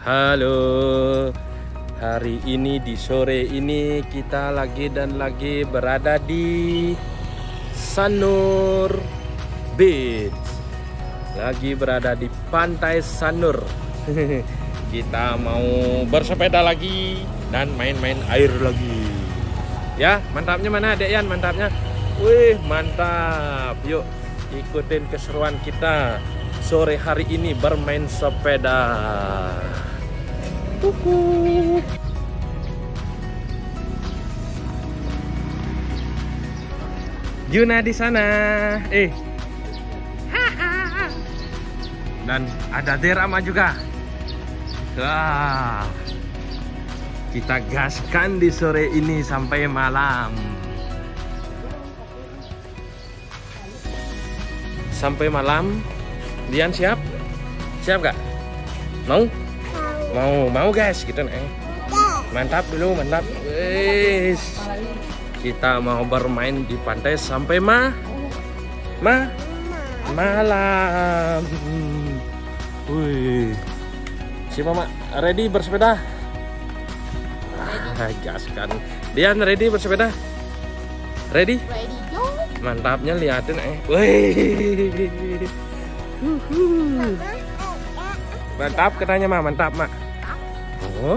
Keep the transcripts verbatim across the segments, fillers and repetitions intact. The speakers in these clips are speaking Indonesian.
Halo, hari ini di sore ini kita lagi dan lagi berada di Sanur Beach. Lagi berada di pantai Sanur. Kita mau bersepeda lagi dan main-main air lagi. Ya, mantapnya mana Dek Yan? Mantapnya. Wih, mantap. Yuk, ikutin keseruan kita sore hari ini bermain sepeda. Kuku. Juna di sana. Eh. Dan ada Derama juga. Wah. Kita gaskan di sore ini sampai malam. Sampai malam. Dian siap? Siap gak? Mau? Mau, mau guys, gitu nih. Mantap dulu, mantap. Wis. Kita mau bermain di pantai sampai ma, ma, malam. Wih. Siapa mak? Ready bersepeda? Ah, gaskan. Dian ready bersepeda? Ready? Ready go. Mantapnya liatin eh. Wih. Uhuh. Mantap katanya mah, mantap mak. Oh.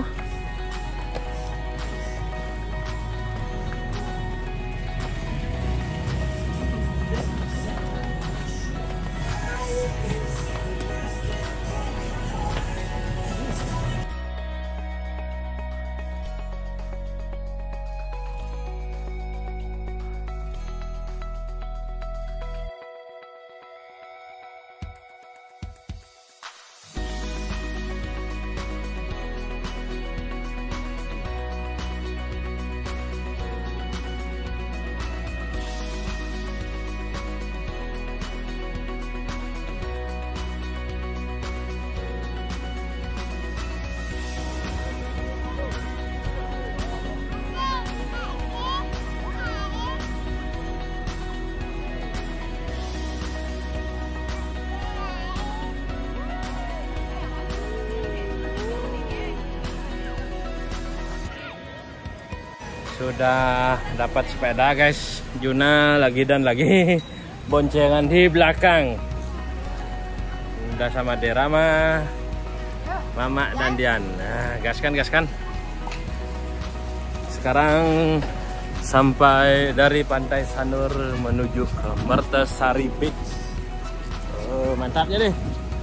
Sudah dapat sepeda guys. Juna lagi dan lagi boncengan di belakang. Udah sama Derama, Mama dan Dian. Nah, gaskan gaskan. Sekarang sampai dari pantai Sanur menuju ke Mertasari Beach. Oh, mantapnya deh.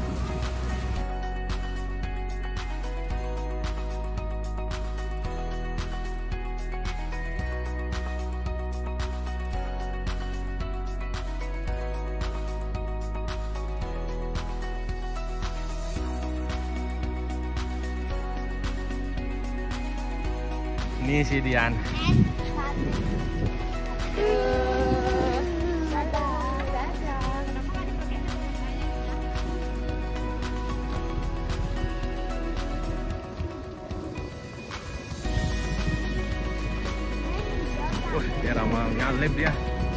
Ini si Dian. Uh, dia ramah nyalip dia.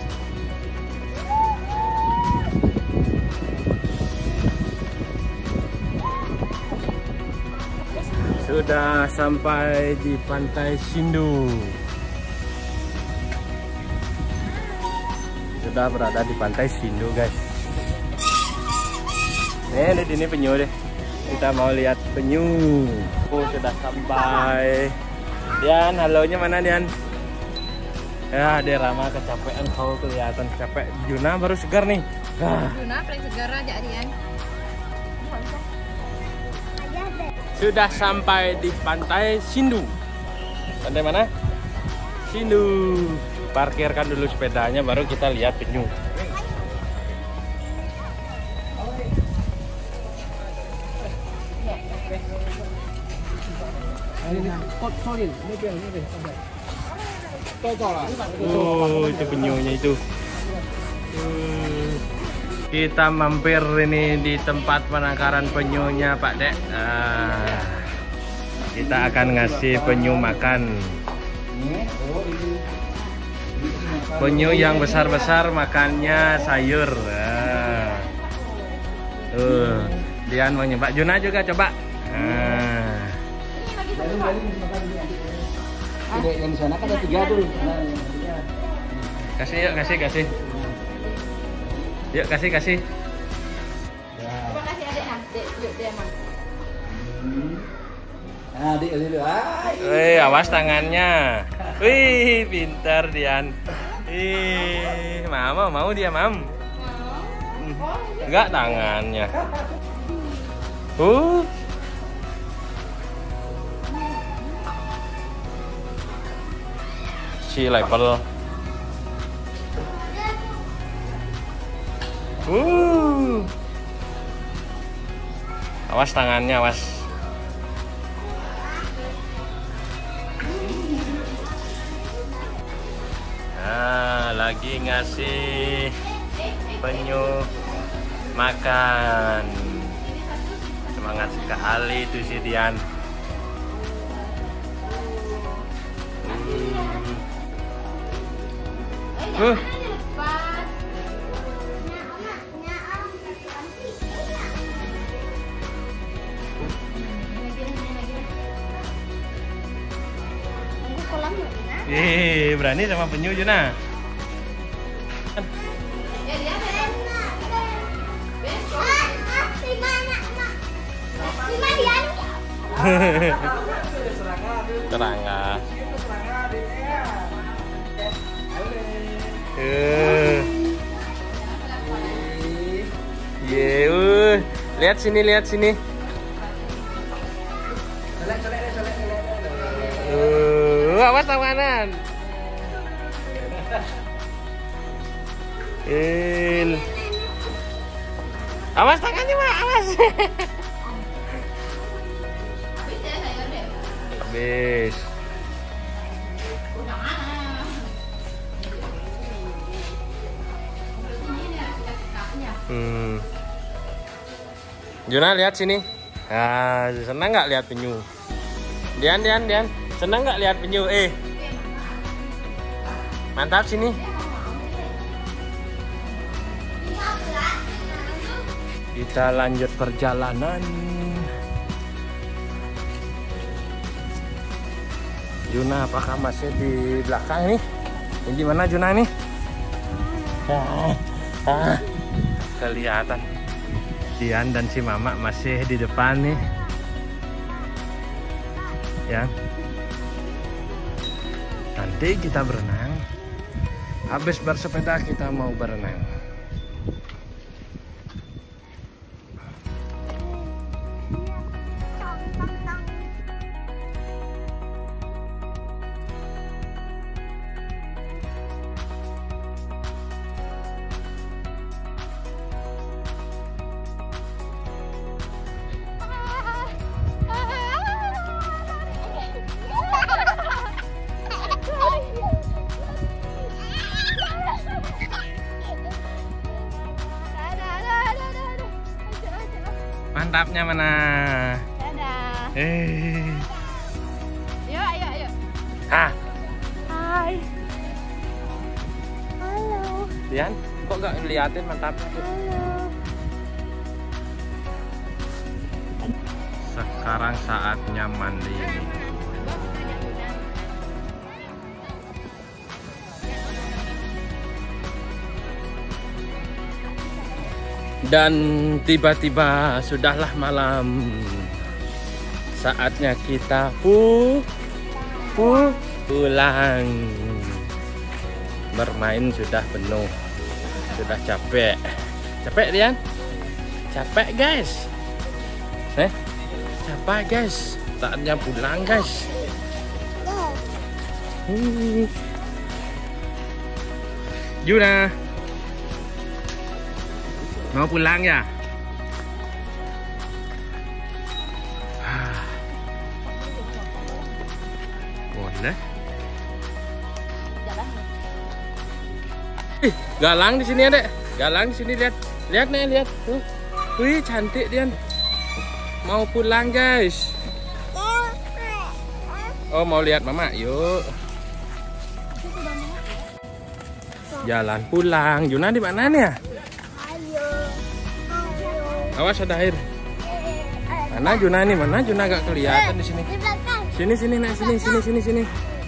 Sudah sampai di pantai Sindu. Sudah berada di pantai Sindu guys. Eh, di sini penyu deh. Kita mau lihat penyu. Oh, sudah sampai. Dian, halonya mana Dian? Ya, Derama kecapean, kau kelihatan capek. Juna baru segar nih. Ah. Juna paling segar aja Dian. Sudah sampai di pantai Sindu. Pantai mana? Sindu. Parkirkan dulu sepedanya baru kita lihat penyu. Oh, itu penyunya itu. Kita mampir ini di tempat penangkaran penyunya Pak Dek. Nah, kita akan ngasih penyu makan. Penyu yang besar-besar makannya sayur. Nah, tuh, Dian mau nyoba. Juna juga coba. Nah, Ada yang di sana kan ada tiga tuh. Nah, yang tiga. Kasih yuk, kasih, kasih. Yuk, kasih, kasih. Terima kasih adek nah, dek, yuk dek emang. Nah, adik dulu. Wih, awas tangannya. Wih, pintar Dian. Ih, mama mau dia, Mam. Enggak tangannya. Uh. Si level. Uh. Awas tangannya, awas. Nah, lagi ngasih penyu makan. Semangat sekali itu si Dian. Uh. Eh, berani sama penyu Juna. Serangga. Eh. Ye, uh. Lihat sini, lihat sini. Uh, awas tanganan. Il. Awas tangannya, Mak, awas. Habis. Hmm. Juna lihat sini. Ah, senang nggak lihat penyu? Dian, Dian, Dian, senang nggak lihat penyu? Eh, mantap sini. Kita lanjut perjalanan. Juna, apakah masih di belakang nih? Ini gimana Juna nih? Ah, ah, kelihatan. Dian dan si Mama masih di depan nih. Ya. Nanti kita berenang. Habis bersepeda kita mau berenang. Mantapnya mana? Dadah. Eh. Yuk, ayo, ayo. Ah, Hai. Halo. Dian, kok gak ngeliatin mantapnya tuh? Halo. Sekarang saatnya mandi. Dan tiba-tiba sudahlah malam. Saatnya kita pu pu pulang. Bermain sudah penuh. Sudah capek. Capek Dian? Capek guys. Eh? Capek guys. Saatnya pulang guys. Hmm. Juna. Mau pulang ya? Boleh. Ih, galang di sini ya, Dek. Galang di sini, lihat. Lihat nih, lihat. Tuh. Wih, cantik Dian. Mau pulang, guys. Oh, mau lihat Mama? Yuk. Jalan pulang. Juna di mana nih ya? Awas ada air. Mana Juna nih? Mana Juna gak kelihatan di sini? Di belakang. Sini sini nak sini sini sini sini.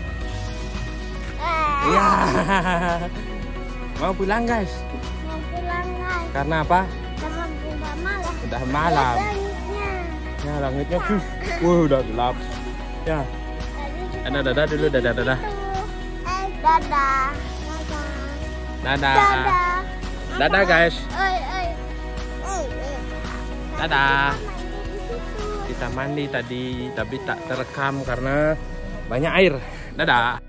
Iya. Mau pulang guys? Mau pulang guys. Karena apa? Karena udah malam. Udah malam. Langitnya. Ya langitnya tuh. Wah udah gelap. Ya. Ada dadah dulu dadah dadah. Eh dadah. Dadah. Dadah. Dadah guys. Oi oi. Oi oi. Dadah. Mandi di situ. Kita mandi tadi tapi tak terekam karena banyak air. Dadah.